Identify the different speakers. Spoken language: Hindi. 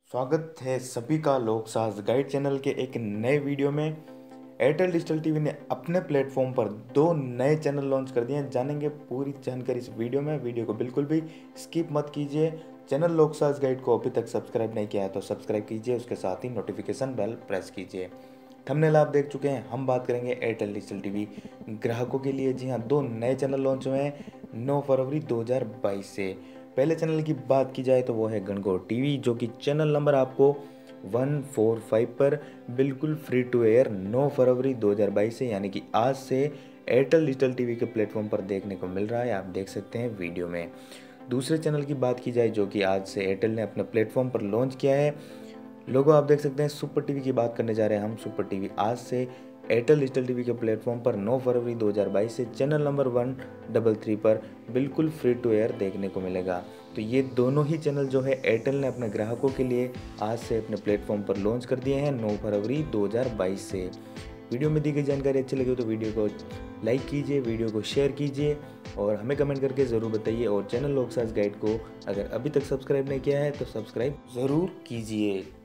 Speaker 1: स्वागत है सभी का लोकसाज गाइड चैनल के एक नए वीडियो में। एयरटेल डिजिटल टीवी ने अपने प्लेटफॉर्म पर दो नए चैनल लॉन्च कर दिए हैं। जानेंगे पूरी जानकारी इस वीडियो में। वीडियो को बिल्कुल भी स्किप मत कीजिए। चैनल लोकसाज गाइड को अभी तक सब्सक्राइब नहीं किया है तो सब्सक्राइब कीजिए, उसके साथ ही नोटिफिकेशन बेल प्रेस कीजिए। थंबनेल आप देख चुके हैं। हम बात करेंगे एयरटेल डिजिटल टीवी ग्राहकों के लिए। जी हाँ, दो नए चैनल लॉन्च हुए हैं 9 फरवरी 2022 से। पहले चैनल की बात की जाए तो वो है गणगौर टीवी, जो कि चैनल नंबर आपको 145 पर बिल्कुल फ्री टू एयर 9 फरवरी 2022 से, यानी कि आज से एयरटेल डिजिटल टीवी के प्लेटफॉर्म पर देखने को मिल रहा है। आप देख सकते हैं वीडियो में। दूसरे चैनल की बात की जाए जो कि आज से एयरटेल ने अपने प्लेटफॉर्म पर लॉन्च किया है। लोगो आप देख सकते हैं। सुपर टीवी की बात करने जा रहे हैं हम। सुपर टीवी आज से एयरटेल डिजिटल टीवी के प्लेटफॉर्म पर 9 फरवरी 2022 से चैनल नंबर 133 पर बिल्कुल फ्री टू एयर देखने को मिलेगा। तो ये दोनों ही चैनल जो है एयरटेल ने अपने ग्राहकों के लिए आज से अपने प्लेटफॉर्म पर लॉन्च कर दिए हैं 9 फरवरी 2022 से। वीडियो में दी गई जानकारी अच्छी लगी हो तो वीडियो को लाइक कीजिए, वीडियो को शेयर कीजिए और हमें कमेंट करके ज़रूर बताइए। और चैनल लोकसाज गाइड को अगर अभी तक सब्सक्राइब नहीं किया है तो सब्सक्राइब ज़रूर कीजिए।